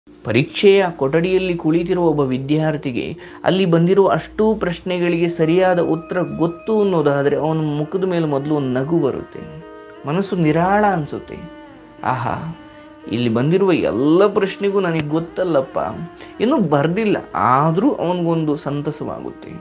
ಪರೀಕ್ಷೆಯ ಕೊಠಡಿಯಲ್ಲಿ ಕುಳಿತಿರುವ ಒಬ್ಬ ವಿದ್ಯಾರ್ಥಿಗೆ ಅಲ್ಲಿ ಬಂದಿರುವ ಅಷ್ಟೂ ಪ್ರಶ್ನೆಗಳಿಗೆ ಸರಿಯಾದ ಉತ್ತರ ಗೊತ್ತು ಅನ್ನೋದಾದರೆ ಅವನ ಮುಖದ ಮೇಲೆ ಮೊದಲು ಒಂದು ನಗು ಬರುತ್ತೆ, ಮನಸ್ಸು ನಿರಾಳ ಅನಿಸುತ್ತೆ. ಆಹಾ, ಇಲ್ಲಿ ಬಂದಿರುವ ಎಲ್ಲ ಪ್ರಶ್ನೆಗೂ ನನಗೆ ಗೊತ್ತಲ್ಲಪ್ಪ, ಇನ್ನೂ ಬರೆದಿಲ್ಲ, ಆದರೂ ಅವನಿಗೊಂದು ಸಂತಸವಾಗುತ್ತೆ.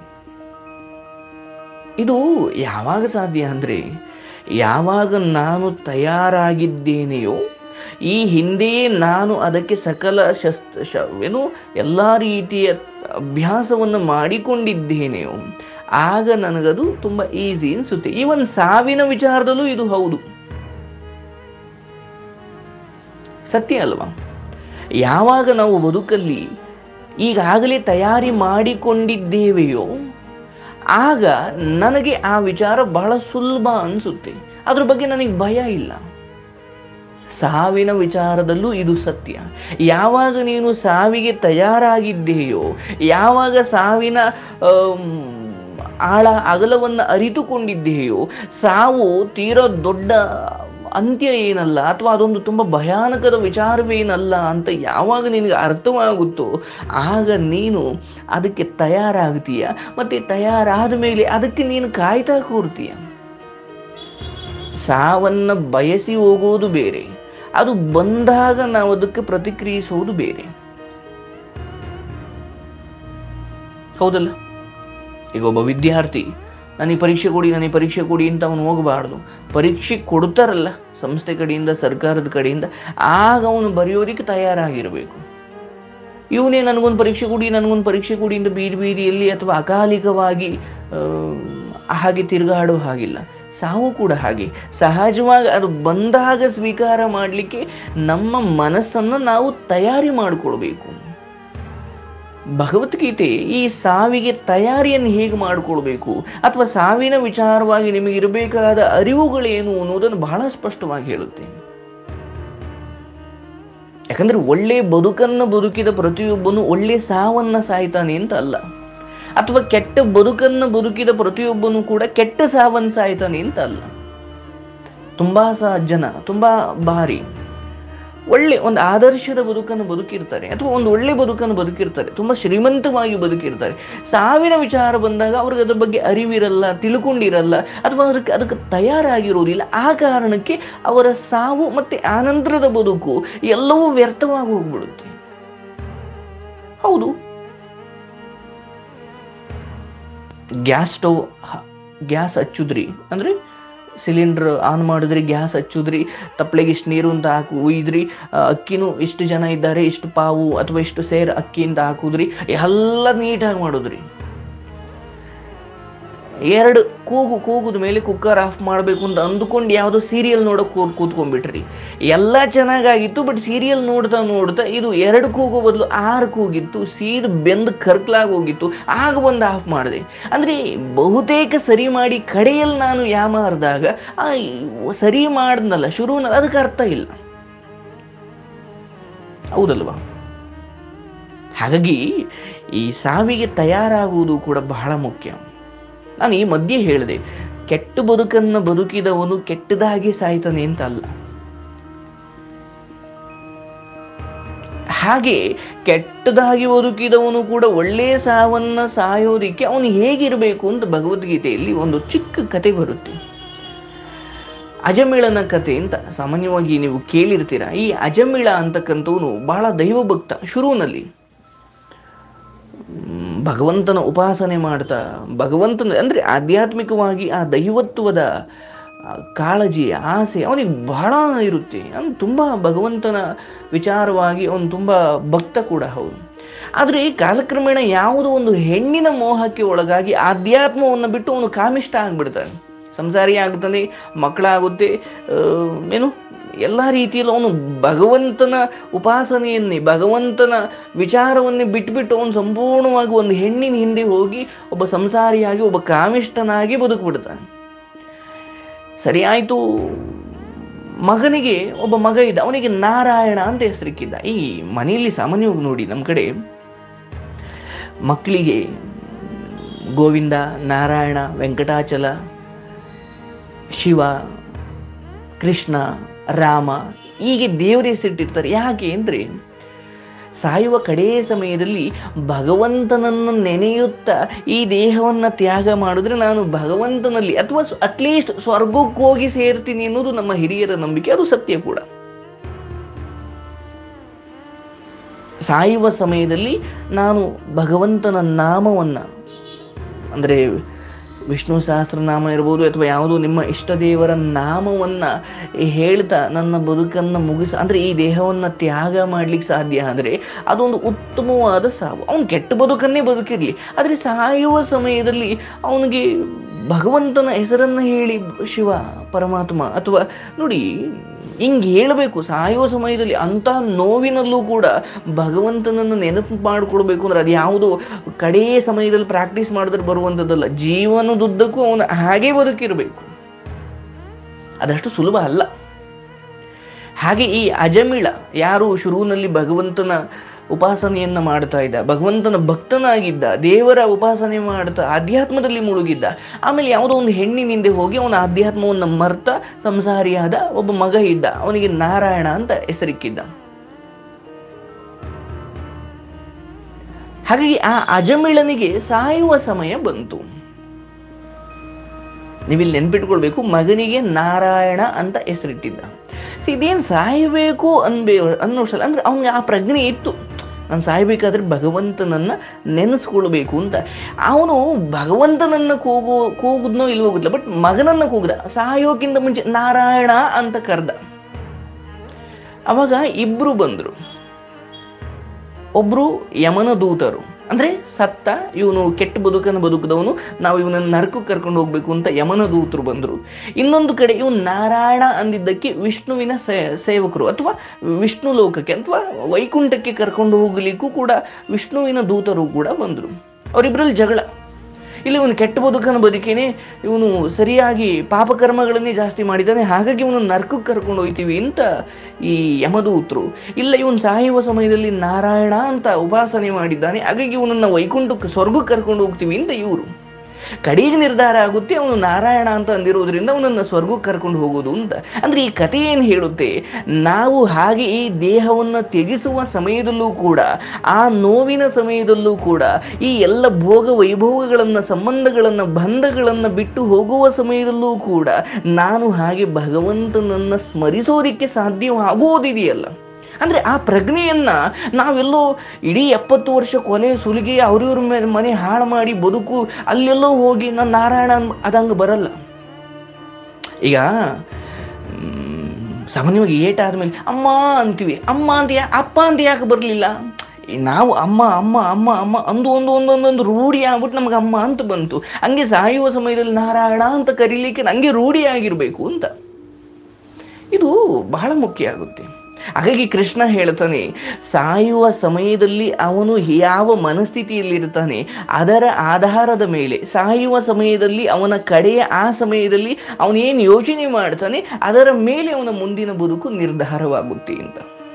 ಇದು ಯಾವಾಗ ಸಾಧ್ಯ ಅಂದರೆ, ಯಾವಾಗ ನಾನು ತಯಾರಾಗಿದ್ದೇನೆಯೋ, ಈ ಹಿಂದೆಯೇ ನಾನು ಅದಕ್ಕೆ ಸಕಲ ಎಲ್ಲ ರೀತಿಯ ಅಭ್ಯಾಸವನ್ನು ಮಾಡಿಕೊಂಡಿದ್ದೇನೆಯೋ, ಆಗ ನನಗದು ತುಂಬ ಈಸಿ ಅನಿಸುತ್ತೆ. ಈವನ್ ಸಾವಿನ ವಿಚಾರದಲ್ಲೂ ಇದು ಹೌದು, ಸತ್ಯ ಅಲ್ವಾ? ಯಾವಾಗ ನಾವು ಬದುಕಲ್ಲಿ ಈಗಾಗಲೇ ತಯಾರಿ ಮಾಡಿಕೊಂಡಿದ್ದೇವೆಯೋ, ಆಗ ನನಗೆ ಆ ವಿಚಾರ ಬಹಳ ಸುಲಭ ಅನಿಸುತ್ತೆ, ಅದ್ರ ಬಗ್ಗೆ ನನಗೆ ಭಯ ಇಲ್ಲ. ಸಾವಿನ ವಿಚಾರದಲ್ಲೂ ಇದು ಸತ್ಯ. ಯಾವಾಗ ನೀನು ಸಾವಿಗೆ ತಯಾರಾಗಿದ್ದೀಯೋ, ಯಾವಾಗ ಸಾವಿನ ಆಳ ಅಗಲವನ್ನು ಅರಿತುಕೊಂಡಿದ್ದೀಯೋ, ಸಾವು ತೀರಾ ದೊಡ್ಡ ಅಂತ್ಯ ಏನಲ್ಲ, ಅಥವಾ ಅದೊಂದು ತುಂಬ ಭಯಾನಕದ ವಿಚಾರವೇನಲ್ಲ ಅಂತ ಯಾವಾಗ ನಿನಗೆ ಅರ್ಥವಾಗುತ್ತೋ, ಆಗ ನೀನು ಅದಕ್ಕೆ ತಯಾರಾಗ್ತೀಯ. ಮತ್ತು ತಯಾರಾದ ಮೇಲೆ ಅದಕ್ಕೆ ನೀನು ಕಾಯ್ತಾ ಕೂರ್ತೀಯ. ಸಾವನ್ನು ಬಯಸಿ ಹೋಗೋದು ಬೇರೆ, ಅದು ಬಂದಾಗ ನಾವು ಅದಕ್ಕೆ ಪ್ರತಿಕ್ರಿಯಿಸೋದು ಬೇರೆ, ಹೌದಲ್ಲ? ಈಗ ಒಬ್ಬ ವಿದ್ಯಾರ್ಥಿ ನನಗೆ ಪರೀಕ್ಷೆ ಕೊಡಿ ಅಂತ ಅವನು ಹೋಗಬಾರ್ದು. ಪರೀಕ್ಷೆ ಕೊಡ್ತಾರಲ್ಲ ಸಂಸ್ಥೆ ಕಡೆಯಿಂದ, ಸರ್ಕಾರದ ಕಡೆಯಿಂದ, ಆಗ ಅವನು ಬರೆಯೋದಕ್ಕೆ ತಯಾರಾಗಿರಬೇಕು. ಇವನೇ ನನಗೊಂದು ಪರೀಕ್ಷೆ ಕೊಡಿ ಅಂತ ಬೀದಿಯಲ್ಲಿ ಅಥವಾ ಅಕಾಲಿಕವಾಗಿ ಹಾಗೆ ತಿರುಗಾಡೋ ಹಾಗಿಲ್ಲ. ಸಾವು ಕೂಡ ಹಾಗೆ ಸಹಜವಾಗಿ ಅದು ಬಂದಾಗ ಸ್ವೀಕಾರ ಮಾಡಲಿಕ್ಕೆ ನಮ್ಮ ಮನಸ್ಸನ್ನು ನಾವು ತಯಾರಿ ಮಾಡಿಕೊಳ್ಬೇಕು. ಭಗವದ್ಗೀತೆ ಈ ಸಾವಿಗೆ ತಯಾರಿಯನ್ನು ಹೇಗೆ ಮಾಡಿಕೊಳ್ಬೇಕು, ಅಥವಾ ಸಾವಿನ ವಿಚಾರವಾಗಿ ನಿಮಗಿರಬೇಕಾದ ಅರಿವುಗಳೇನು ಅನ್ನೋದನ್ನು ಬಹಳ ಸ್ಪಷ್ಟವಾಗಿ ಹೇಳುತ್ತೆ. ಯಾಕಂದರೆ ಒಳ್ಳೆ ಬದುಕನ್ನು ಬದುಕಿದ ಪ್ರತಿಯೊಬ್ಬನು ಒಳ್ಳೆ ಸಾವನ್ನು ಸಾಯ್ತಾನೆ ಅಂತ ಅಲ್ಲ, ಅಥವಾ ಕೆಟ್ಟ ಬದುಕನ್ನು ಬದುಕಿದ ಪ್ರತಿಯೊಬ್ಬನು ಕೂಡ ಕೆಟ್ಟ ಸಾವನ್ನು ಸಾಯ್ತಾನೆ ಅಂತ ಅಲ್ಲ. ತುಂಬ ಜನ ತುಂಬ ಬಾರಿ ಒಳ್ಳೆ ಒಂದು ಆದರ್ಶದ ಬದುಕನ್ನು ಬದುಕಿರ್ತಾರೆ, ಅಥವಾ ಒಂದು ಒಳ್ಳೆ ಬದುಕನ್ನು ಬದುಕಿರ್ತಾರೆ, ತುಂಬ ಶ್ರೀಮಂತವಾಗಿ ಬದುಕಿರ್ತಾರೆ. ಸಾವಿನ ವಿಚಾರ ಬಂದಾಗ ಅವ್ರಿಗೆ ಅದ್ರ ಬಗ್ಗೆ ಅರಿವಿರಲ್ಲ, ತಿಳ್ಕೊಂಡಿರಲ್ಲ, ಅಥವಾ ಅದಕ್ಕೆ ತಯಾರಾಗಿರೋದಿಲ್ಲ. ಆ ಕಾರಣಕ್ಕೆ ಅವರ ಸಾವು ಮತ್ತು ಆನಂತರದ ಬದುಕು ಎಲ್ಲವೂ ವ್ಯರ್ಥವಾಗಿ ಹೋಗ್ಬಿಡುತ್ತೆ. ಹೌದು, ಗ್ಯಾಸ್ ಹಚ್ಚುದ್ರಿ ಅಂದರೆ ಸಿಲಿಂಡ್ರ್ ಆನ್ ಮಾಡಿದ್ರಿ, ಗ್ಯಾಸ್ ಹಚ್ಚುದ್ರಿ, ತಪ್ಪಲೆಗೆ ಇಷ್ಟು ನೀರು ಅಂತ ಒಯ್ದ್ರಿ, ಅಕ್ಕಿನೂ ಇಷ್ಟು ಜನ ಇದ್ದಾರೆ, ಇಷ್ಟು ಪಾವು ಅಥವಾ ಇಷ್ಟು ಸೇರು ಅಕ್ಕಿ ಅಂತ ಹಾಕುದ್ರಿ, ಎಲ್ಲ ನೀಟಾಗಿ ಮಾಡಿದ್ರಿ. ಎರಡು ಕೂಗುದ ಮೇಲೆ ಕುಕ್ಕರ್ ಆಫ್ ಮಾಡಬೇಕು ಅಂತ ಅಂದುಕೊಂಡು ಯಾವುದೋ ಸೀರಿಯಲ್ ನೋಡೋಕೆ ಕೂತ್ಕೊಂಡ್ಬಿಟ್ರಿ. ಎಲ್ಲ ಚೆನ್ನಾಗಾಗಿತ್ತು, ಬಟ್ ಸೀರಿಯಲ್ ನೋಡ್ತಾ ಇದು 2 ಕೂಗು ಬದಲು 6 ಕೂಗಿತ್ತು, ಸೀದು ಬೆಂದು ಕರ್ಕಲಾಗಿ ಹೋಗಿತ್ತು, ಆಗ ಒಂದು ಆಫ್ ಮಾಡಿದೆ. ಅಂದರೆ ಬಹುತೇಕ ಸರಿ ಮಾಡಿ ಕಡೆಯಲ್ಲಿ ನಾನು ಯಾಮಾರಿದಾಗ ಸರಿ ಮಾಡಿದ್ನಲ್ಲ ಶುರುವಿನಲ್ಲಿ, ಅದಕ್ಕೆ ಅರ್ಥ ಇಲ್ಲ, ಹೌದಲ್ವಾ? ಹಾಗಾಗಿ ಈ ಸಾವಿಗೆ ತಯಾರಾಗುವುದು ಕೂಡ ಬಹಳ ಮುಖ್ಯ. ನಾನು ಈ ಮಧ್ಯೆ ಹೇಳಿದೆ, ಕೆಟ್ಟ ಬದುಕನ್ನು ಬದುಕಿದವನು ಕೆಟ್ಟದಾಗಿ ಸಾಯ್ತಾನೆ ಅಂತ ಅಲ್ಲ. ಹಾಗೆ ಕೆಟ್ಟದಾಗಿ ಬದುಕಿದವನು ಕೂಡ ಒಳ್ಳೆಯ ಸಾವನ್ನು ಸಾಯೋದಿಕ್ಕೆ ಅವನು ಹೇಗಿರಬೇಕು ಅಂತ ಭಗವದ್ಗೀತೆಯಲ್ಲಿ ಒಂದು ಚಿಕ್ಕ ಕತೆ ಬರುತ್ತೆ. ಅಜಮಿಳನ ಕತೆ ಅಂತ ಸಾಮಾನ್ಯವಾಗಿ ನೀವು ಕೇಳಿರ್ತೀರ. ಈ ಅಜಮಿಳ ಅಂತಕ್ಕಂಥವನು ಬಹಳ ದೈವಭಕ್ತ. ಶುರುವಿನಲ್ಲಿ ಭಗವಂತನ ಉಪಾಸನೆ ಮಾಡ್ತಾ, ಭಗವಂತನ ಅಂದರೆ ಆಧ್ಯಾತ್ಮಿಕವಾಗಿ ಆ ದೈವತ್ವದ ಕಾಳಜಿ, ಆಸೆ ಅವನಿಗೆ ಬಹಳ ಇರುತ್ತೆ. ಅವನು ತುಂಬ ಭಗವಂತನ ವಿಚಾರವಾಗಿ ಅವನು ತುಂಬ ಭಕ್ತ ಕೂಡ ಹೌದು. ಆದರೆ ಕಾಲಕ್ರಮೇಣ ಯಾವುದೋ ಒಂದು ಹೆಣ್ಣಿನ ಮೋಹಕ್ಕೆ ಒಳಗಾಗಿ ಆಧ್ಯಾತ್ಮವನ್ನು ಬಿಟ್ಟು ಅವನು ಕಾಮಿಷ್ಟ ಆಗಿಬಿಡ್ತಾನೆ, ಸಂಸಾರಿ ಆಗ್ತಾನೆ, ಮಕ್ಕಳಾಗುತ್ತೆ, ಎಲ್ಲ ರೀತಿಯಲ್ಲೂ ಅವನು ಭಗವಂತನ ಉಪಾಸನೆಯನ್ನೇ, ಭಗವಂತನ ವಿಚಾರವನ್ನೇ ಬಿಟ್ಬಿಟ್ಟು ಅವನು ಸಂಪೂರ್ಣವಾಗಿ ಒಂದು ಹೆಣ್ಣಿನ ಹಿಂದೆ ಹೋಗಿ ಒಬ್ಬ ಸಂಸಾರಿಯಾಗಿ, ಒಬ್ಬ ಕಾಮಿಷ್ಠನಾಗಿ ಬದುಕಿಬಿಡ್ತಾನೆ. ಸರಿ ಆಯಿತು, ಮಗನಿಗೆ ಒಬ್ಬ ಮಗ ಇದ್ದ, ಅವನಿಗೆ ನಾರಾಯಣ ಅಂತ ಹೆಸರಿಕ್ಕಿದ್ದ. ಈ ಮನೆಯಲ್ಲಿ ಸಾಮಾನ್ಯವಾಗಿ ನೋಡಿ, ನಮ್ಮ ಕಡೆ ಮಕ್ಕಳಿಗೆ ಗೋವಿಂದ, ನಾರಾಯಣ, ವೆಂಕಟಾಚಲ, ಶಿವ, ಕೃಷ್ಣ, ರಾಮ ಹೀಗೆ ದೇವರ ಹೆಸರಿಟ್ಟಿರ್ತಾರೆ. ಯಾಕೆ ಅಂದರೆ ಸಾಯುವ ಕಡೆಯ ಸಮಯದಲ್ಲಿ ಭಗವಂತನನ್ನು ನೆನೆಯುತ್ತಾ ಈ ದೇಹವನ್ನು ತ್ಯಾಗ ಮಾಡಿದ್ರೆ ನಾನು ಭಗವಂತನಲ್ಲಿ ಅಥವಾ ಅಟ್ಲೀಸ್ಟ್ ಸ್ವರ್ಗಕ್ಕೆ ಹೋಗಿ ಸೇರ್ತೀನಿ ಅನ್ನೋದು ನಮ್ಮ ಹಿರಿಯರ ನಂಬಿಕೆ. ಅದು ಸತ್ಯ ಕೂಡ. ಸಾಯುವ ಸಮಯದಲ್ಲಿ ನಾನು ಭಗವಂತನ ನಾಮವನ್ನು, ಅಂದರೆ ವಿಷ್ಣು ಸಹಸ್ರನಾಮ ಇರ್ಬೋದು ಅಥವಾ ಯಾವುದೋ ನಿಮ್ಮ ಇಷ್ಟ ದೇವರ ನಾಮವನ್ನು ಹೇಳ್ತಾ ನನ್ನ ಬದುಕನ್ನು ಅಂದರೆ ಈ ದೇಹವನ್ನು ತ್ಯಾಗ ಮಾಡಲಿಕ್ಕೆ ಸಾಧ್ಯ ಆದರೆ ಅದೊಂದು ಉತ್ತಮವಾದ ಸಾವು. ಅವನು ಕೆಟ್ಟ ಬದುಕನ್ನೇ ಬದುಕಿರಲಿ, ಆದರೆ ಸಾಯುವ ಸಮಯದಲ್ಲಿ ಅವನಿಗೆ ಭಗವಂತನ ಹೆಸರನ್ನು ಹೇಳಿ ಶಿವ ಪರಮಾತ್ಮ ಅಥವಾ ನೋಡಿ ಹಿಂಗೆ ಹೇಳಬೇಕು. ಸಾಯುವ ಸಮಯದಲ್ಲಿ ಅಂಥ ನೋವಿನಲ್ಲೂ ಕೂಡ ಭಗವಂತನನ್ನು ನೆನಪು ಮಾಡಿಕೊಳ್ಬೇಕು ಅಂದರೆ ಅದು ಯಾವುದೋ ಕಡೆಯ ಸಮಯದಲ್ಲಿ ಪ್ರಾಕ್ಟೀಸ್ ಮಾಡಿದ್ರೆ ಬರುವಂಥದ್ದಲ್ಲ. ಜೀವನದುದ್ದಕ್ಕೂ ಅವನು ಹಾಗೇ ಬದುಕಿರಬೇಕು. ಅದಷ್ಟು ಸುಲಭ ಅಲ್ಲ. ಹಾಗೆ ಈ ಅಜಮಿಳ ಯಾರು ಶುರುವಿನಲ್ಲಿ ಭಗವಂತನ ಉಪಾಸನೆಯನ್ನು ಮಾಡ್ತಾ ಇದ್ದ, ಭಗವಂತನ ಭಕ್ತನಾಗಿದ್ದ, ದೇವರ ಉಪಾಸನೆ ಮಾಡ್ತಾ ಆಧ್ಯಾತ್ಮದಲ್ಲಿ ಮುಳುಗಿದ್ದ, ಆಮೇಲೆ ಯಾವುದೋ ಒಂದು ಹೆಣ್ಣಿನಿಂದ ಹೋಗಿ ಅವನ ಆಧ್ಯಾತ್ಮವನ್ನು ಮರ್ತ ಸಂಸಾರಿಯಾದ ಒಬ್ಬ ಮಗ ಇದ್ದ, ಅವನಿಗೆ ನಾರಾಯಣ ಅಂತ ಹೆಸರಿಕ್ಕಿದ್ದ. ಹಾಗಾಗಿ ಆ ಅಜಮಿಳನಿಗೆ ಸಾಯುವ ಸಮಯ ಬಂತು. ನೀವಿಲ್ಲಿ ನೆನ್ಪಿಟ್ಕೊಳ್ಬೇಕು, ಮಗನಿಗೆ ನಾರಾಯಣ ಅಂತ ಹೆಸರಿಟ್ಟಿದ್ದ. ಇದೇನು ಸಾಯಬೇಕು ಅನ್ನೋಷ್ಟಲ್ಲ, ಅಂದರೆ ಅವನಿಗೆ ಆ ಪ್ರಜ್ಞೆ ಇತ್ತು, ನಾನು ಸಾಯಬೇಕಾದ್ರೆ ಭಗವಂತನನ್ನು ನೆನೆಸ್ಕೊಳ್ಬೇಕು ಅಂತ. ಅವನು ಭಗವಂತನನ್ನು ಕೂಗುದ್ನೋ ಇಲ್ವೋ ಗೊತ್ತಿಲ್ಲ, ಬಟ್ ಮಗನನ್ನು ಕೂಗ್ದ. ಸಾಯೋಕ್ಕಿಂತ ಮುಂಚೆ ನಾರಾಯಣ ಅಂತ ಕರೆದ. ಅವಾಗ ಇಬ್ಬರು ಬಂದರು. ಒಬ್ಬರು ಯಮನ ದೂತರು, ಅಂದರೆ ಸತ್ತ ಇವನು ಕೆಟ್ಟ ಬದುಕನ್ನು ಬದುಕಿದವನು, ನಾವು ಇವನನ್ನು ನರಕಕ್ಕೆ ಕರ್ಕೊಂಡು ಹೋಗಬೇಕು ಅಂತ ಯಮನ ದೂತರು ಬಂದರು. ಇನ್ನೊಂದು ಕಡೆ ಇವನು ನಾರಾಯಣ ಅಂದಿದ್ದಕ್ಕೆ ವಿಷ್ಣುವಿನ ಸೇವಕರು ಅಥವಾ ವಿಷ್ಣು ಲೋಕಕ್ಕೆ ಅಥವಾ ವೈಕುಂಠಕ್ಕೆ ಕರ್ಕೊಂಡು ಹೋಗಲಿಕ್ಕೂ ಕೂಡ ವಿಷ್ಣುವಿನ ದೂತರು ಕೂಡ ಬಂದರು. ಅವರಿಬ್ಬರಲ್ಲಿ ಜಗಳ. ಇಲ್ಲಿ ಇವನು ಕೆಟ್ಟ ಬದುಕನ್ನು ಬದುಕೇನೆ, ಇವನು ಸರಿಯಾಗಿ ಪಾಪಕರ್ಮಗಳನ್ನೇ ಜಾಸ್ತಿ ಮಾಡಿದ್ದಾನೆ, ಹಾಗಾಗಿ ಇವನು ನರಕಕ್ಕೆ ಕರ್ಕೊಂಡು ಹೋಗ್ತೀವಿ ಅಂತ ಈ ಯಮದೂತರು. ಇಲ್ಲ, ಇವನು ಸಾಯುವ ಸಮಯದಲ್ಲಿ ನಾರಾಯಣ ಅಂತ ಉಪಾಸನೆ ಮಾಡಿದ್ದಾನೆ, ಹಾಗಾಗಿ ಇವನನ್ನು ವೈಕುಂಠಕ್ಕೆ ಸ್ವರ್ಗಕ್ಕೆ ಕರ್ಕೊಂಡು ಹೋಗ್ತೀವಿ ಅಂತ ಇವರು. ಕಡೆಗೆ ನಿರ್ಧಾರ ಆಗುತ್ತೆ ಅವನು ನಾರಾಯಣ ಅಂತ ಅಂದಿರೋದ್ರಿಂದ ಅವನನ್ನು ಸ್ವರ್ಗಕ್ಕೆ ಕರ್ಕೊಂಡು ಹೋಗೋದು ಅಂತ. ಅಂದರೆ ಈ ಕಥೆ ಏನು ಹೇಳುತ್ತೆ, ನಾವು ಹಾಗೆ ಈ ದೇಹವನ್ನು ತ್ಯಜಿಸುವ ಸಮಯದಲ್ಲೂ ಕೂಡ, ಆ ನೋವಿನ ಸಮಯದಲ್ಲೂ ಕೂಡ, ಈ ಎಲ್ಲ ಭೋಗ ವೈಭೋಗಗಳನ್ನು, ಸಂಬಂಧಗಳನ್ನು, ಬಂಧಗಳನ್ನು ಬಿಟ್ಟು ಹೋಗುವ ಸಮಯದಲ್ಲೂ ಕೂಡ ನಾನು ಹಾಗೆ ಭಗವಂತನನ್ನು ಸ್ಮರಿಸೋದಕ್ಕೆ ಸಾಧ್ಯವಾಗುವುದಿದೆಯಲ್ಲ. ಅಂದರೆ ಆ ಪ್ರಜ್ಞೆಯನ್ನು ನಾವೆಲ್ಲೋ ಇಡೀ 70 ವರ್ಷ ಕೊಲೆ ಸುಲಿಗೆ ಅವ್ರಿವ್ರ ಮನೆ ಹಾಳು ಮಾಡಿ ಬದುಕು ಅಲ್ಲೆಲ್ಲೋ ಹೋಗಿ ನಾನು ನಾರಾಯಣ ಅದಂಗೆ ಬರಲ್ಲ. ಈಗ ಸಾಮಾನ್ಯವಾಗಿ ಏಟಾದ್ಮೇಲೆ ಅಮ್ಮ ಅಂತೀವಿ, ಅಮ್ಮ ಅಂತ ಅಪ್ಪ ಅಂತ ಯಾಕೆ ಬರಲಿಲ್ಲ? ನಾವು ಅಮ್ಮ ಅಮ್ಮ ಅಮ್ಮ ಅಮ್ಮ ಅಂದು ಒಂದೊಂದೊಂದೊಂದು ರೂಢಿ ಆಗ್ಬಿಟ್ಟು ನಮ್ಗೆ ಅಮ್ಮ ಅಂತ ಬಂತು. ಹಂಗೆ ಸಾಯುವ ಸಮಯದಲ್ಲಿ ನಾರಾಯಣ ಅಂತ ಕರೀಲಿಕ್ಕೆ ನನಗೆ ರೂಢಿ ಆಗಿರಬೇಕು ಅಂತ. ಇದು ಬಹಳ ಮುಖ್ಯ ಆಗುತ್ತೆ. ಹಾಗಾಗಿ ಕೃಷ್ಣ ಹೇಳ್ತಾನೆ, ಸಾಯುವ ಸಮಯದಲ್ಲಿ ಅವನು ಯಾವ ಮನಸ್ಥಿತಿಯಲ್ಲಿರ್ತಾನೆ ಅದರ ಆಧಾರದ ಮೇಲೆ, ಸಾಯುವ ಸಮಯದಲ್ಲಿ ಅವನ ಕಡೆಯ ಆ ಸಮಯದಲ್ಲಿ ಅವನೇನು ಯೋಚನೆ ಮಾಡ್ತಾನೆ ಅದರ ಮೇಲೆ ಅವನ ಮುಂದಿನ ಬದುಕು ನಿರ್ಧಾರವಾಗುತ್ತೆ ಅಂತ.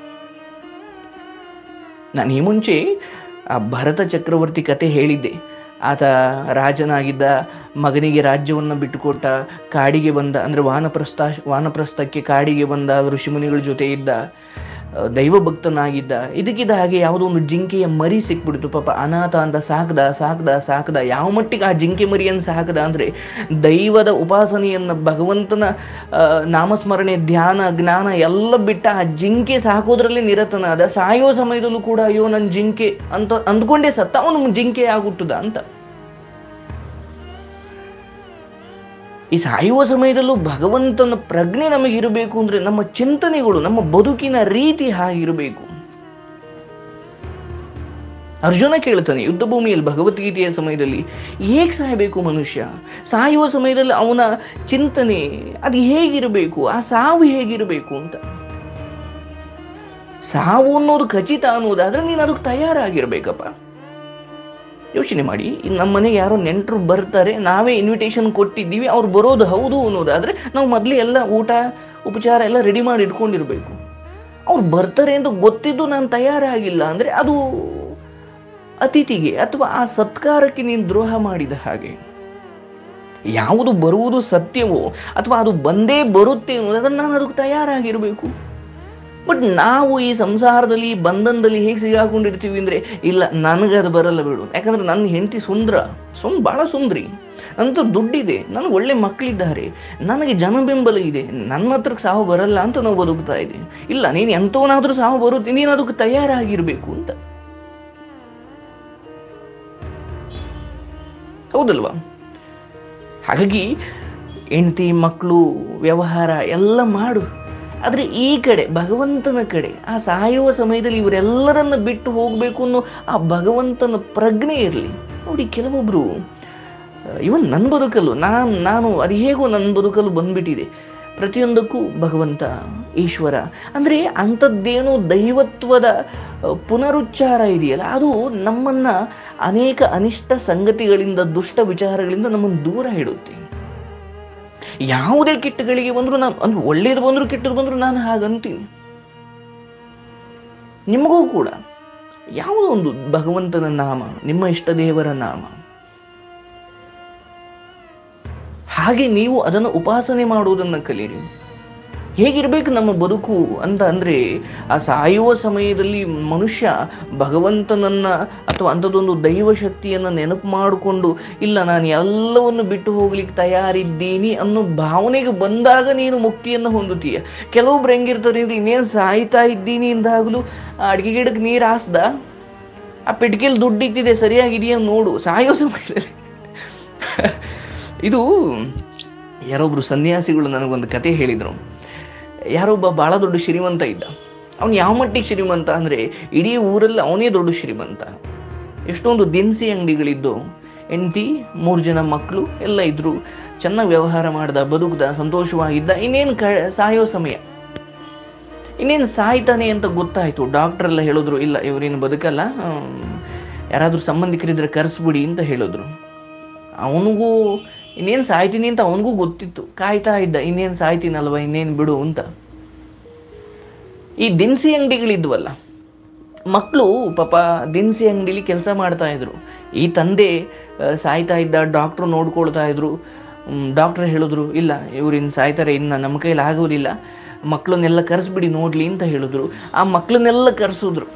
ನಾನು ಈ ಮುಂಚೆ ಆ ಭರತ ಚಕ್ರವರ್ತಿ ಕತೆ ಹೇಳಿದ್ದೆ. ಆತ ರಾಜನಾಗಿದ್ದ, ಮಗನಿಗೆ ರಾಜ್ಯವನ್ನು ಬಿಟ್ಟುಕೊಟ್ಟ, ಕಾಡಿಗೆ ಬಂದ, ಅಂದರೆ ವಾನಪ್ರಸ್ಥಕ್ಕೆ ಕಾಡಿಗೆ ಬಂದ, ಋಷಿಮುನಿಗಳ ಜೊತೆ ಇದ್ದ, ದೈವ ಭಕ್ತನಾಗಿದ್ದ. ಇದಕ್ಕಿದ್ದ ಹಾಗೆ ಯಾವುದೋ ಒಂದು ಜಿಂಕೆಯ ಮರಿ ಸಿಕ್ಬಿಡ್ತು. ಪಾಪ ಅನಾಥ ಅಂತ ಸಾಕ್ದ. ಯಾವ ಮಟ್ಟಿಗೆ ಆ ಜಿಂಕೆ ಮರಿಯನ್ನು ಸಾಕ್ದ ಅಂದರೆ ದೈವದ ಉಪಾಸನೆಯನ್ನು, ಭಗವಂತನ ನಾಮಸ್ಮರಣೆ, ಧ್ಯಾನ, ಜ್ಞಾನ ಎಲ್ಲ ಬಿಟ್ಟ ಆ ಜಿಂಕೆ ಸಾಕೋದ್ರಲ್ಲಿ ನಿರತನಾದ. ಸಾಯೋ ಸಮಯದಲ್ಲೂ ಕೂಡ ಅಯ್ಯೋ ನನ್ನ ಜಿಂಕೆ ಅಂತ ಅಂದ್ಕೊಂಡೇ ಸತ್ತ, ಅವನು ಜಿಂಕೆ ಆಗುತ್ತದ ಅಂತ. ಈ ಸಾಯುವ ಸಮಯದಲ್ಲೂ ಭಗವಂತನ ಪ್ರಜ್ಞೆ ನಮಗಿರಬೇಕು ಅಂದರೆ ನಮ್ಮ ಚಿಂತನೆಗಳು, ನಮ್ಮ ಬದುಕಿನ ರೀತಿ ಹಾಗಿರಬೇಕು. ಅರ್ಜುನ ಕೇಳ್ತಾನೆ ಯುದ್ಧ ಭೂಮಿಯಲ್ಲಿ ಭಗವದ್ಗೀತೆಯ ಸಮಯದಲ್ಲಿ, ಹೇಗೆ ಸಾಯಬೇಕು ಮನುಷ್ಯ? ಸಾಯುವ ಸಮಯದಲ್ಲಿ ಅವನ ಚಿಂತನೆ ಅದು ಹೇಗಿರಬೇಕು, ಆ ಸಾವು ಹೇಗಿರಬೇಕು ಅಂತ. ಸಾವು ಅನ್ನೋದು ಖಚಿತ ಅನ್ನೋದಾದ್ರೆ ನೀನು ಅದಕ್ಕೆ ತಯಾರಾಗಿರ್ಬೇಕಪ್ಪ. ಯೋಚನೆ ಮಾಡಿ, ನಮ್ಮ ಮನೆಗೆ ಯಾರೋ ನೆಂಟರು ಬರ್ತಾರೆ, ನಾವೇ ಇನ್ವಿಟೇಷನ್ ಕೊಟ್ಟಿದ್ದೀವಿ, ಅವ್ರು ಬರೋದು ಹೌದು ಅನ್ನೋದಾದರೆ ನಾವು ಮೊದಲೇ ಎಲ್ಲ ಊಟ ಉಪಚಾರ ಎಲ್ಲ ರೆಡಿ ಮಾಡಿ ಇಟ್ಕೊಂಡಿರಬೇಕು. ಅವ್ರು ಬರ್ತಾರೆ ಅಂತ ಗೊತ್ತಿದ್ದು ನಾನು ತಯಾರಾಗಿಲ್ಲ ಅಂದರೆ ಅದು ಅತಿಥಿಗೆ ಅಥವಾ ಆ ಸತ್ಕಾರಕ್ಕೆ ನೀನು ದ್ರೋಹ ಮಾಡಿದ ಹಾಗೆ. ಯಾವುದು ಬರುವುದು ಸತ್ಯವೋ ಅಥವಾ ಅದು ಬಂದೇ ಬರುತ್ತೆ ಅನ್ನೋದಾದ್ರೆ ನಾನು ಅದಕ್ಕೆ ತಯಾರಾಗಿರಬೇಕು. ಬಟ್ ನಾವು ಈ ಸಂಸಾರದಲ್ಲಿ ಬಂಧನದಲ್ಲಿ ಹೇಗೆ ಸಿಗಾಕೊಂಡಿರ್ತೀವಿ ಅಂದರೆ, ಇಲ್ಲ ನನಗೆ ಅದು ಬರಲ್ಲ ಬಿಡು, ಯಾಕಂದರೆ ನನ್ನ ಹೆಂಡತಿ ಭಾಳ ಸುಂದ್ರಿ, ನಂತರ ದುಡ್ಡಿದೆ, ನನಗೆ ಒಳ್ಳೆ ಮಕ್ಕಳಿದ್ದಾರೆ, ನನಗೆ ಜನಬೆಂಬಲ ಇದೆ, ನನ್ನ ಹತ್ರಕ್ಕೆ ಸಾವು ಬರಲ್ಲ ಅಂತ ನಾವು ಬದುಕ್ತಾ ಇದ್ದೀವಿ. ಇಲ್ಲ, ನೀನು ಎಂಥವನಾದರೂ ಸಾವು ಬರುತ್ತೆ, ನೀನು ಅದಕ್ಕೆ ತಯಾರಾಗಿರಬೇಕು ಅಂತ. ಹೌದಲ್ವಾ? ಹಾಗಾಗಿ ಹೆಂಡತಿ ಮಕ್ಕಳು ವ್ಯವಹಾರ ಎಲ್ಲ ಮಾಡು, ಆದರೆ ಈ ಕಡೆ ಭಗವಂತನ ಕಡೆ ಆ ಸಾಯುವ ಸಮಯದಲ್ಲಿ ಇವರೆಲ್ಲರನ್ನ ಬಿಟ್ಟು ಹೋಗಬೇಕು ಅನ್ನೋ ಆ ಭಗವಂತನ ಪ್ರಜ್ಞೆ ಇರಲಿ. ನೋಡಿ, ಕೆಲವೊಬ್ಬರು ಇವನ್ ನನ್ನ ಬದುಕಲ್ಲೂ ನಾನು ಅದು ಹೇಗೋ ನನ್ನ ಬದುಕಲ್ಲೂ ಬಂದ್ಬಿಟ್ಟಿದೆ, ಪ್ರತಿಯೊಂದಕ್ಕೂ ಭಗವಂತ ಈಶ್ವರ ಅಂದರೆ ಅಂಥದ್ದೇನೋ ದೈವತ್ವದ ಪುನರುಚ್ಚಾರ ಇದೆಯಲ್ಲ, ಅದು ನಮ್ಮನ್ನು ಅನೇಕ ಅನಿಷ್ಟ ಸಂಗತಿಗಳಿಂದ, ದುಷ್ಟ ವಿಚಾರಗಳಿಂದ ನಮ್ಮನ್ನು ದೂರ ಇಡುತ್ತೆ. ಯಾವುದೇ ಕೆಟ್ಟಗಳಿಗೆ ಬಂದರೂ ನಾನು ಅಂದ್ರೆ ಒಳ್ಳೇದು ಬಂದರೂ ಕೆಟ್ಟದ್ದು ಬಂದರೂ ನಾನು ಹಾಗಂತೀನಿ. ನಿಮಗೂ ಕೂಡ ಯಾವುದೋ ಒಂದು ಭಗವಂತನ ನಾಮ, ನಿಮ್ಮ ಇಷ್ಟ ದೇವರ ನಾಮ, ಹಾಗೆ ನೀವು ಅದನ್ನು ಉಪಾಸನೆ ಮಾಡುವುದನ್ನು ಕಲೀರಿ. ಹೇಗಿರಬೇಕು ನಮ್ಮ ಬದುಕು ಅಂತ ಅಂದರೆ, ಆ ಸಾಯುವ ಸಮಯದಲ್ಲಿ ಮನುಷ್ಯ ಭಗವಂತನನ್ನು ಅಥವಾ ಅಂಥದ್ದೊಂದು ದೈವ ಶಕ್ತಿಯನ್ನು ನೆನಪು ಮಾಡಿಕೊಂಡು, ಇಲ್ಲ ನಾನು ಎಲ್ಲವನ್ನು ಬಿಟ್ಟು ಹೋಗ್ಲಿಕ್ಕೆ ತಯಾರಿದ್ದೀನಿ ಅನ್ನೋ ಭಾವನೆಗೆ ಬಂದಾಗ ನೀನು ಮುಕ್ತಿಯನ್ನು ಹೊಂದುತ್ತೀಯ. ಕೆಲವೊಬ್ರು ಹೆಂಗಿರ್ತಾರೆ ಅಂದರೆ, ಇನ್ನೇನು ಸಾಯ್ತಾ ಇದ್ದೀನಿ ಎಂದಾಗಲೂ ಅಡುಗೆ ಗಿಡಕ್ಕೆ ನೀರು ಹಾಸ್ದ, ಆ ಪೆಟ್ಟಿಗೆಯಲ್ಲಿ ದುಡ್ಡು ಇಟ್ಟಿದೆ ಸರಿಯಾಗಿದೆಯಾ ನೋಡು, ಸಾಯೋ ಸಮಯದಲ್ಲಿ. ಇದು ಯಾರೊಬ್ಬರು ಸನ್ಯಾಸಿಗಳು ನನಗೊಂದು ಕತೆ ಹೇಳಿದರು. ಯಾರೊಬ್ಬ ಭಾಳ ದೊಡ್ಡ ಶ್ರೀಮಂತ ಇದ್ದ. ಅವನು ಯಾವ ಮಟ್ಟಿಗೆ ಶ್ರೀಮಂತ ಅಂದರೆ, ಇಡೀ ಊರಲ್ಲಿ ಅವನೇ ದೊಡ್ಡ ಶ್ರೀಮಂತ. ಎಷ್ಟೊಂದು ದಿನಸಿ ಅಂಗಡಿಗಳಿದ್ದು, ಹೆಂಡತಿ 3 ಜನ ಮಕ್ಕಳು ಎಲ್ಲ ಇದ್ದರು, ಚೆನ್ನಾಗಿ ವ್ಯವಹಾರ ಮಾಡ್ದ, ಬದುಕ್ದ, ಸಂತೋಷವಾಗಿದ್ದ. ಇನ್ನೇನು ಸಾಯೋ ಸಮಯ, ಇನ್ನೇನು ಸಾಯ್ತಾನೆ ಅಂತ ಗೊತ್ತಾಯಿತು. ಡಾಕ್ಟ್ರೆಲ್ಲ ಹೇಳಿದ್ರು, ಇಲ್ಲ ಇವರೇನು ಬದುಕಲ್ಲ, ಯಾರಾದರೂ ಸಂಬಂಧಿಕರಿದ್ರೆ ಕರೆಸ್ಬಿಡಿ ಅಂತ ಹೇಳಿದ್ರು. ಅವನಿಗೂ ಇನ್ನೇನು ಸಾಯ್ತೀನಿ ಅಂತ ಅವನಿಗೂ ಗೊತ್ತಿತ್ತು, ಕಾಯ್ತಾ ಇದ್ದ, ಇನ್ನೇನು ಸಾಯ್ತೀನಲ್ವ, ಇನ್ನೇನು ಬಿಡು ಅಂತ. ಈ ದಿನಸಿ ಅಂಗಡಿಗಳಿದ್ವಲ್ಲ, ಮಕ್ಕಳು ಪಾಪ ದಿನಸಿ ಅಂಗಡಿಲಿ ಕೆಲಸ ಮಾಡ್ತಾಯಿದ್ರು. ಈ ತಂದೆ ಸಾಯ್ತಾ ಇದ್ದ, ಡಾಕ್ಟ್ರು ನೋಡ್ಕೊಳ್ತಾ ಇದ್ರು. ಡಾಕ್ಟ್ರ್ ಹೇಳಿದ್ರು, ಇಲ್ಲ ಇವ್ರಿನ್ನು ಸಾಯ್ತಾರೆ, ಇನ್ನು ನಮ್ಮ ಕೈಲಿ ಆಗೋದಿಲ್ಲ, ಮಕ್ಕಳನ್ನೆಲ್ಲ ಕರೆಸ್ಬಿಡಿ ನೋಡಲಿ ಅಂತ ಹೇಳಿದ್ರು. ಆ ಮಕ್ಕಳನ್ನೆಲ್ಲ ಕರೆಸಿದ್ರು.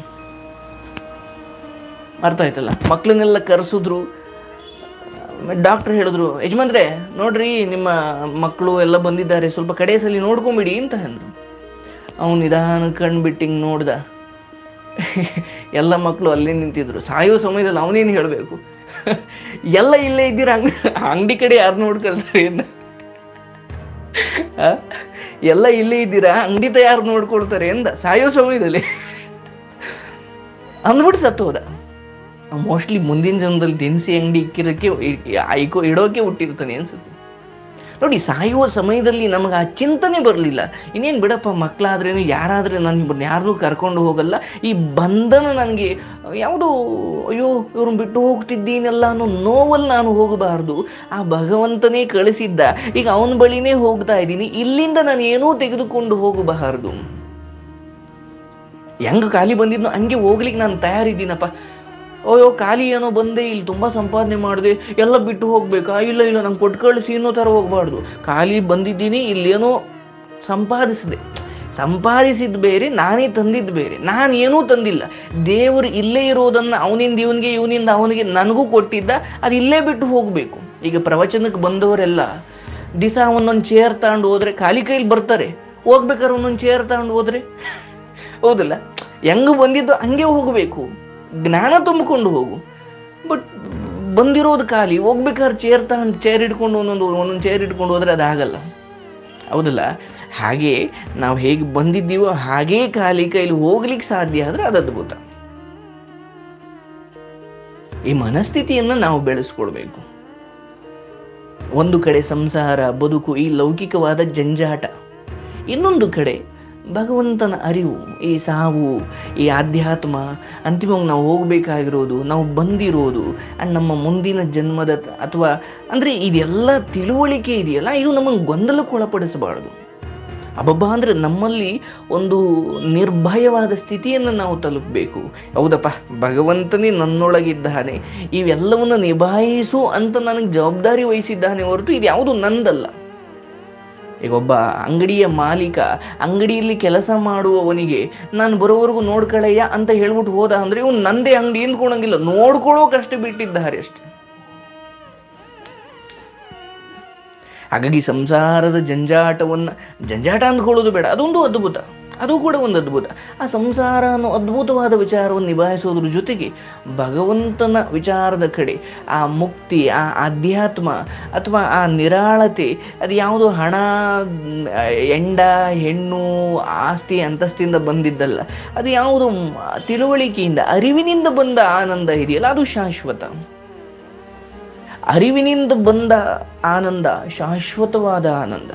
ಅರ್ಥ ಆಯ್ತಲ್ಲ, ಮಕ್ಕಳನ್ನೆಲ್ಲ ಕರೆಸಿದ್ರು. ಡಾಕ್ಟ್ರ್ ಹೇಳಿದ್ರು, ಯಜಮಾನ್ರೆ ನೋಡ್ರಿ ನಿಮ್ಮ ಮಕ್ಕಳು ಎಲ್ಲ ಬಂದಿದ್ದಾರೆ, ಸ್ವಲ್ಪ ಕಡೆ ಸಲ ನೋಡ್ಕೊಂಬಿಡಿ ಅಂತ ಅಂದರು. ಅವನು ನಿಧಾನ ಕಣ್ಬಿಟ್ಟು ಹಿಂಗೆ ನೋಡ್ದ. ಎಲ್ಲ ಮಕ್ಕಳು ಅಲ್ಲೇ ನಿಂತಿದ್ರು. ಸಾಯೋ ಸಮಯದಲ್ಲಿ ಅವನೇನು ಹೇಳಬೇಕು, ಎಲ್ಲ ಇಲ್ಲೇ ಇದ್ದೀರ, ಅಂಗಡಿ ಕಡೆ ಯಾರು ನೋಡ್ಕೊಳ್ತಾರೆ ಅಂತ. ಎಲ್ಲ ಇಲ್ಲೇ ಇದ್ದೀರಾ, ಅಂಗಡಿ ಯಾರು ನೋಡ್ಕೊಳ್ತಾರೆ ಅಂದ ಸಾಯೋ ಸಮಯದಲ್ಲಿ. ಅಂದ್ಬಿಟ್ಟು ಸತ್ತು ಹೋದ. ಮೋಸ್ಟ್ಲಿ ಮುಂದಿನ ಜನ್ಮದಲ್ಲಿ ದಿನಸಿ ಅಂಗಡಿ ಇಡೋಕೆ ಹುಟ್ಟಿರ್ತಾನೆ ಅನ್ಸುತ್ತೆ. ನೋಡಿ, ಸಾಯುವ ಸಮಯದಲ್ಲಿ ನಮಗೆ ಆ ಚಿಂತನೆ ಬರಲಿಲ್ಲ. ಇನ್ನೇನು ಬಿಡಪ್ಪ, ಮಕ್ಕಳಾದ್ರೇನು ಯಾರಾದ್ರೆ ನಾನು ಯಾರನ್ನೂ ಕರ್ಕೊಂಡು ಹೋಗಲ್ಲ, ಈ ಬಂಧನ ನನಗೆ ಯಾವುದೋ ಅಯ್ಯೋ ಇವ್ರನ್ನ ಬಿಟ್ಟು ಹೋಗ್ತಿದ್ದೀನಲ್ಲ ಅನ್ನೋ ನೋವಲ್ಲಿ ನಾನು ಹೋಗಬಾರ್ದು. ಆ ಭಗವಂತನೇ ಕಳಿಸಿದ್ದ, ಈಗ ಅವನ ಬಳಿನೇ ಹೋಗ್ತಾ ಇದ್ದೀನಿ, ಇಲ್ಲಿಂದ ನಾನು ಏನೂ ತೆಗೆದುಕೊಂಡು ಹೋಗಬಾರ್ದು. ಹೆಂಗೆ ಖಾಲಿ ಬಂದಿದ್ನೋ ಹಂಗೆ ಹೋಗ್ಲಿಕ್ಕೆ ನಾನು ತಯಾರಿದ್ದೀನಪ್ಪ. ಅಯ್ಯೋ ಖಾಲಿ ಏನೋ ಬಂದೆ, ಇಲ್ಲಿ ತುಂಬ ಸಂಪಾದನೆ ಮಾಡಿದೆ, ಎಲ್ಲ ಬಿಟ್ಟು ಹೋಗ್ಬೇಕಾ, ಇಲ್ಲ ನಂಗೆ ಕೊಟ್ಟು ಕಳಿಸಿ ಅನ್ನೋ ಥರ ಹೋಗಬಾರ್ದು. ಖಾಲಿ ಬಂದಿದ್ದೀನಿ, ಇಲ್ಲೇನೋ ಸಂಪಾದಿಸಿದ್ದು ಬೇರೆ, ನಾನೇ ತಂದಿದ್ದು ಬೇರೆ. ನಾನೇನೂ ತಂದಿಲ್ಲ. ದೇವರು ಇಲ್ಲೇ ಇರೋದನ್ನು ಅವನಿಂದ ಇವನಿಗೆ, ಇವನಿಂದ ಅವನಿಗೆ ನನಗೂ ಕೊಟ್ಟಿದ್ದ, ಅದು ಇಲ್ಲೇ ಬಿಟ್ಟು ಹೋಗಬೇಕು. ಈಗ ಪ್ರವಚನಕ್ಕೆ ಬಂದವರೆಲ್ಲ ದಿವಸ ಒಂದೊಂದು ಚೇರ್ ತಗೊಂಡು ಹೋದರೆ ಖಾಲಿ ಕೈಲಿ ಬರ್ತಾರೆ, ಹೋಗ್ಬೇಕಾದ್ರೆ ಒಂದೊಂದು ಚೇರ್ ತಗೊಂಡು ಹೋದರೆ ಹೌದಲ್ಲ, ಹೆಂಗೆ ಬಂದಿದ್ದು ಹಂಗೆ ಹೋಗಬೇಕು, ಜ್ಞಾನ ತುಂಬಿಕೊಂಡು ಹೋಗು. ಬಟ್ ಬಂದಿರೋದು ಖಾಲಿ, ಹೋಗ್ಬೇಕಾದ್ರೆ ಚೇರ್ ಹಿಡ್ಕೊಂಡು ಒಂದೊಂದು ಚೇರ್ ಹಿಡ್ಕೊಂಡು ಹೋದರೆ ಅದಾಗಲ್ಲ, ಹೌದಲ್ಲ. ಹಾಗೆ ನಾವು ಹೇಗೆ ಬಂದಿದ್ದೀವೋ ಹಾಗೇ ಖಾಲಿ ಕೈಲಿ ಹೋಗ್ಲಿಕ್ಕೆ ಸಾಧ್ಯ ಆದರೆ ಅದು ಅದ್ಭುತ. ಈ ಮನಸ್ಥಿತಿಯನ್ನು ನಾವು ಬೆಳೆಸ್ಕೊಳ್ಬೇಕು. ಒಂದು ಕಡೆ ಸಂಸಾರ ಬದುಕು, ಈ ಲೌಕಿಕವಾದ ಜಂಜಾಟ, ಇನ್ನೊಂದು ಕಡೆ ಭಗವಂತನ ಅರಿವು, ಈ ಸಾವು, ಈ ಆಧ್ಯಾತ್ಮ, ಅಂತಿಮವಾಗಿ ನಾವು ಹೋಗಬೇಕಾಗಿರೋದು, ನಾವು ಬಂದಿರೋದು, ಆ್ಯಂಡ್ ನಮ್ಮ ಮುಂದಿನ ಜನ್ಮದ ಅಥವಾ ಅಂದರೆ ಇದೆಲ್ಲ ತಿಳುವಳಿಕೆ ಇದೆಯಲ್ಲ, ಇದು ನಮಗೆ ಗೊಂದಲಕ್ಕೆ ಒಳಪಡಿಸಬಾರ್ದು. ಅಬ್ಬಬ್ಬ ಅಂದರೆ ನಮ್ಮಲ್ಲಿ ಒಂದು ನಿರ್ಭಯವಾದ ಸ್ಥಿತಿಯನ್ನು ನಾವು ತಲುಪಬೇಕು. ಹೌದಪ್ಪ, ಭಗವಂತನೇ ನನ್ನೊಳಗಿದ್ದಾನೆ, ಇವೆಲ್ಲವನ್ನು ನಿಭಾಯಿಸು ಅಂತ ನನಗೆ ಜವಾಬ್ದಾರಿ ವಹಿಸಿದ್ದಾನೆ ಹೊರತು ಇದು ಯಾವುದು ನಂದಲ್ಲ. ಈಗ ಒಬ್ಬ ಅಂಗಡಿಯ ಮಾಲೀಕ ಅಂಗಡಿಯಲ್ಲಿ ಕೆಲಸ ಮಾಡುವವನಿಗೆ ನಾನು ಬರೋವರೆಗೂ ನೋಡ್ಕೊಳ್ಳಯ್ಯ ಅಂತ ಹೇಳ್ಬಿಟ್ಟು ಹೋದ ಅಂದರೆ ಇವ್ನು ನಂದೇ ಅಂಗಡಿ ಅಂದ್ಕೊಳಂಗಿಲ್ಲ, ನೋಡ್ಕೊಳ್ಳೋಕಷ್ಟೇ ಬಿಟ್ಟಿದ್ದಾರೆ ಅಷ್ಟೆ. ಹಾಗಾಗಿ ಸಂಸಾರದ ಜಂಜಾಟ ಅಂದ್ಕೊಳ್ಳೋದು ಬೇಡ, ಅದೊಂದು ಅದ್ಭುತ, ಅದು ಕೂಡ ಒಂದು ಅದ್ಭುತ. ಆ ಸಂಸಾರ ಅನ್ನೋ ಅದ್ಭುತವಾದ ವಿಚಾರವನ್ನು ನಿಭಾಯಿಸೋದ್ರ ಜೊತೆಗೆ ಭಗವಂತನ ವಿಚಾರದ ಕಡೆ ಆ ಮುಕ್ತಿ, ಆ ಆಧ್ಯಾತ್ಮ ಅಥವಾ ಆ ನಿರಾಳತೆ, ಅದು ಯಾವುದು ಹಣ, ಹೆಂಡ, ಹೆಣ್ಣು, ಆಸ್ತಿ, ಅಂತಸ್ತಿಂದ ಬಂದಿದ್ದಲ್ಲ, ಅದು ಯಾವುದು ತಿಳುವಳಿಕೆಯಿಂದ, ಅರಿವಿನಿಂದ ಬಂದ ಆನಂದ ಇದೆಯಲ್ಲ, ಅದು ಶಾಶ್ವತ. ಅರಿವಿನಿಂದ ಬಂದ ಆನಂದ ಶಾಶ್ವತವಾದ ಆನಂದ.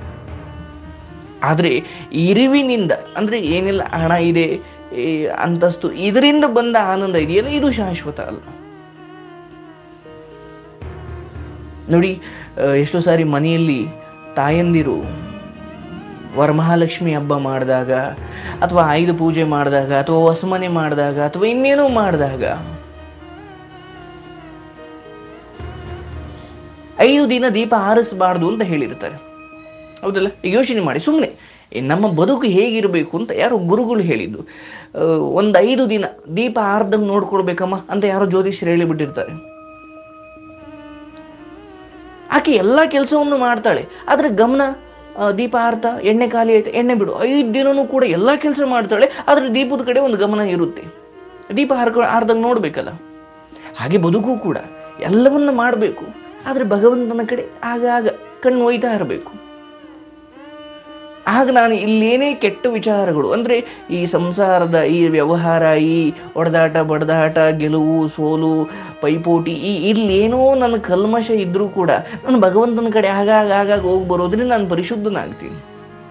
ಆದರೆ ಇರಿವಿನಿಂದ, ಅಂದರೆ ಏನಿಲ್ಲ ಹಣ ಇದೆ, ಅಂತಸ್ತು, ಇದರಿಂದ ಬಂದ ಆನಂದ ಇದೆಯಲ್ಲ, ಇದು ಶಾಶ್ವತ ಅಲ್ಲ. ನೋಡಿ, ಎಷ್ಟೋ ಸಾರಿ ಮನೆಯಲ್ಲಿ ತಾಯಂದಿರು ವರಮಹಾಲಕ್ಷ್ಮಿ ಹಬ್ಬ ಮಾಡಿದಾಗ ಅಥವಾ ಆಯುಧ ಪೂಜೆ ಮಾಡಿದಾಗ ಅಥವಾ ಹೊಸಮನೆ ಮಾಡಿದಾಗ ಅಥವಾ ಇನ್ನೇನೋ ಮಾಡಿದಾಗ 5 ದಿನ ದೀಪ ಹಾರಿಸಬಾರ್ದು ಅಂತ ಹೇಳಿರ್ತಾರೆ. ಹೌದಲ್ಲ? ಈಗ ಯೋಚನೆ ಮಾಡಿ, ಸುಮ್ಮನೆ ನಮ್ಮ ಬದುಕು ಹೇಗಿರಬೇಕು ಅಂತ ಯಾರೋ ಗುರುಗಳು ಹೇಳಿದ್ದು. ಒಂದು 5 ದಿನ ದೀಪ ಆರ್ದಂಗೆ ನೋಡ್ಕೊಳ್ಬೇಕಮ್ಮ ಅಂತ ಯಾರೋ ಜ್ಯೋತಿಷ್ಯರು ಹೇಳಿಬಿಟ್ಟಿರ್ತಾರೆ. ಆಕೆ ಎಲ್ಲ ಕೆಲಸವನ್ನು ಮಾಡ್ತಾಳೆ, ಆದರೆ ಗಮನ ದೀಪ ಆರ್ತಾ ಎಣ್ಣೆ ಖಾಲಿ ಆಯ್ತು, ಎಣ್ಣೆ ಬಿಡು. 5 ದಿನವೂ ಕೂಡ ಎಲ್ಲ ಕೆಲಸ ಮಾಡ್ತಾಳೆ, ಆದರೆ ದೀಪದ ಕಡೆ ಒಂದು ಗಮನ ಇರುತ್ತೆ. ದೀಪ ಆರ್ದಂಗೆ ನೋಡ್ಬೇಕಲ್ಲ. ಹಾಗೆ ಬದುಕು ಕೂಡ ಎಲ್ಲವನ್ನ ಮಾಡಬೇಕು, ಆದರೆ ಭಗವಂತನ ಕಡೆ ಆಗಾಗ ಕಣ್ಣು ಒಯ್ತಾ ಇರಬೇಕು. ಆಗ ನಾನು ಇಲ್ಲೇನೇ ಕೆಟ್ಟ ವಿಚಾರಗಳು, ಅಂದರೆ ಈ ಸಂಸಾರದ ಈ ವ್ಯವಹಾರ, ಈ ಒಡೆದಾಟ ಬಡದಾಟ, ಗೆಲುವು ಸೋಲು, ಪೈಪೋಟಿ, ಇಲ್ಲೇನೋ ನನ್ನ ಕಲ್ಮಶ ಇದ್ದರೂ ಕೂಡ ನಾನು ಭಗವಂತನ ಕಡೆ ಆಗಾಗ ಹೋಗಿ ಬರೋದ್ರಿಂದ ನಾನು ಪರಿಶುದ್ಧನಾಗ್ತೀನಿ.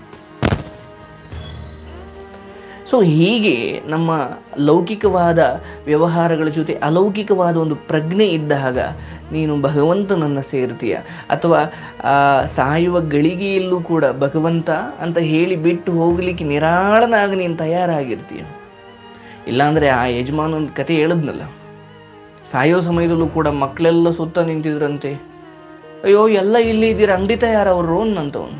ಸೊ ಹೀಗೆ ನಮ್ಮ ಲೌಕಿಕವಾದ ವ್ಯವಹಾರಗಳ ಜೊತೆ ಅಲೌಕಿಕವಾದ ಒಂದು ಪ್ರಜ್ಞೆ ಇದ್ದಾಗ ನೀನು ಭಗವಂತನನ್ನು ಸೇರ್ತೀಯ, ಅಥವಾ ಸಾಯುವ ಗಳಿಗೆಯಲ್ಲೂ ಕೂಡ ಭಗವಂತ ಅಂತ ಹೇಳಿ ಬಿಟ್ಟು ಹೋಗಲಿಕ್ಕೆ ನಿರಾಳನಾಗಿ ನೀನು ತಯಾರಾಗಿರ್ತೀಯ. ಇಲ್ಲಾಂದರೆ ಆ ಯಜಮಾನನ ಕತೆ ಹೇಳಿದ್ನಲ್ಲ, ಸಾಯೋ ಸಮಯದಲ್ಲೂ ಕೂಡ ಮಕ್ಕಳೆಲ್ಲ ಸುತ್ತ ನಿಂತಿದ್ರಂತೆ. ಅಯ್ಯೋ, ಎಲ್ಲ ಇಲ್ಲಿ ಇದ್ದೀರ, ಅಂಗಡಿ ತಯಾರವರು ಅನ್ನಂತವನು.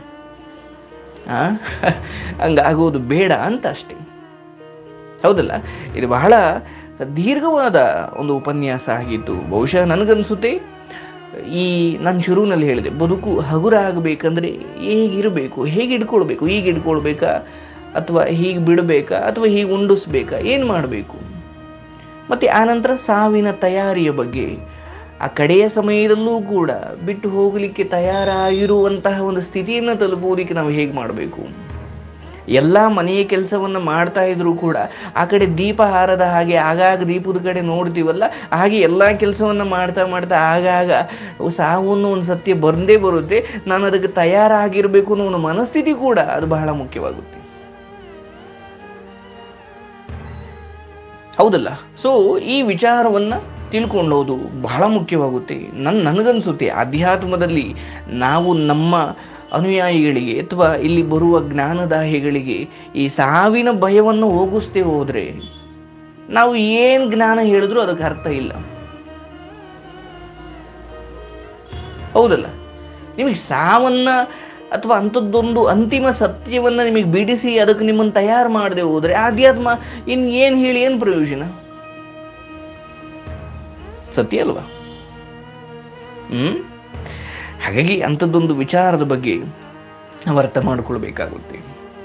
ಹಂಗಾಗೋದು ಬೇಡ ಅಂತ ಅಷ್ಟೇ. ಹೌದಲ್ಲ? ಇದು ಬಹಳ ದೀರ್ಘವಾದ ಒಂದು ಉಪನ್ಯಾಸ ಆಗಿತ್ತು. ಬಹುಶಃ ನನಗನ್ಸುತ್ತೆ, ಈ ನಾನು ಶುರುವಿನಲ್ಲಿ ಹೇಳಿದೆ, ಬದುಕು ಹಗುರ ಆಗಬೇಕಂದ್ರೆ ಹೇಗಿರಬೇಕು, ಹೇಗೆ ಇಟ್ಕೊಳ್ಬೇಕು, ಹೀಗೆ ಇಟ್ಕೊಳ್ಬೇಕಾ ಅಥವಾ ಹೀಗೆ ಬಿಡಬೇಕಾ ಅಥವಾ ಹೀಗೆ ಉಂಡಿಸ್ಬೇಕಾ, ಏನು ಮಾಡಬೇಕು, ಮತ್ತು ಆನಂತರ ಸಾವಿನ ತಯಾರಿಯ ಬಗ್ಗೆ, ಆ ಕಡೆಯ ಸಮಯದಲ್ಲೂ ಕೂಡ ಬಿಟ್ಟು ಹೋಗಲಿಕ್ಕೆ ತಯಾರಾಗಿರುವಂತಹ ಒಂದು ಸ್ಥಿತಿಯನ್ನು ತಲುಪುವುದಕ್ಕೆ ನಾವು ಹೇಗೆ ಮಾಡಬೇಕು. ಎಲ್ಲ ಮನೆಯ ಕೆಲಸವನ್ನು ಮಾಡ್ತಾ ಇದ್ರೂ ಕೂಡ ಆ ಕಡೆ ದೀಪ ಹಾರದ ಹಾಗೆ ಆಗಾಗ ದೀಪದ ಕಡೆ ನೋಡ್ತೀವಲ್ಲ, ಹಾಗೆ ಎಲ್ಲ ಕೆಲಸವನ್ನು ಮಾಡ್ತಾ ಆಗಾಗ ಸಾವನ್ನು ಒಂದು ಸತ್ಯ ಬಂದೇ ಬರುತ್ತೆ. ನಾನು ಅದಕ್ಕೆ ತಯಾರಾಗಿರಬೇಕು ಅನ್ನೋ ಒಂದು ಮನಸ್ಥಿತಿ ಕೂಡ ಅದು ಬಹಳ ಮುಖ್ಯವಾಗುತ್ತೆ. ಹೌದಲ್ಲ? ಸೊ ಈ ವಿಚಾರವನ್ನು ತಿಳ್ಕೊಳ್ಳೋದು ಬಹಳ ಮುಖ್ಯವಾಗುತ್ತೆ. ನನಗನ್ಸುತ್ತೆ ಅಧ್ಯಾತ್ಮದಲ್ಲಿ ನಾವು ನಮ್ಮ ಅನುಯಾಯಿಗಳಿಗೆ ಅಥವಾ ಇಲ್ಲಿ ಬರುವ ಜ್ಞಾನದಾಹಿಗಳಿಗೆ ಈ ಸಾವಿನ ಭಯವನ್ನು ಹೋಗಿಸ್ತೇ ಹೋದರೆ ನಾವು ಏನು ಜ್ಞಾನ ಹೇಳಿದ್ರೂ ಅದಕ್ಕೆ ಅರ್ಥ ಇಲ್ಲ. ಹೌದಲ್ಲ? ನಿಮಗೆ ಸಾವನ್ನ ಅಥವಾ ಅಂಥದ್ದೊಂದು ಅಂತಿಮ ಸತ್ಯವನ್ನು ನಿಮಗೆ ಬಿಡಿಸಿ ಅದಕ್ಕೆ ನಿಮ್ಮನ್ನು ತಯಾರು ಮಾಡದೆ ಹೋದರೆ ಆಧ್ಯಾತ್ಮ ಏನು ಹೇಳಿ ಏನು ಪ್ರಯೋಜನ? ಸತ್ಯ ಅಲ್ವಾ? ಹಾಗಾಗಿ ಅಂಥದ್ದೊಂದು ವಿಚಾರದ ಬಗ್ಗೆ ನಾವು ಅರ್ಥ ಮಾಡಿಕೊಳ್ಬೇಕಾಗುತ್ತೆ.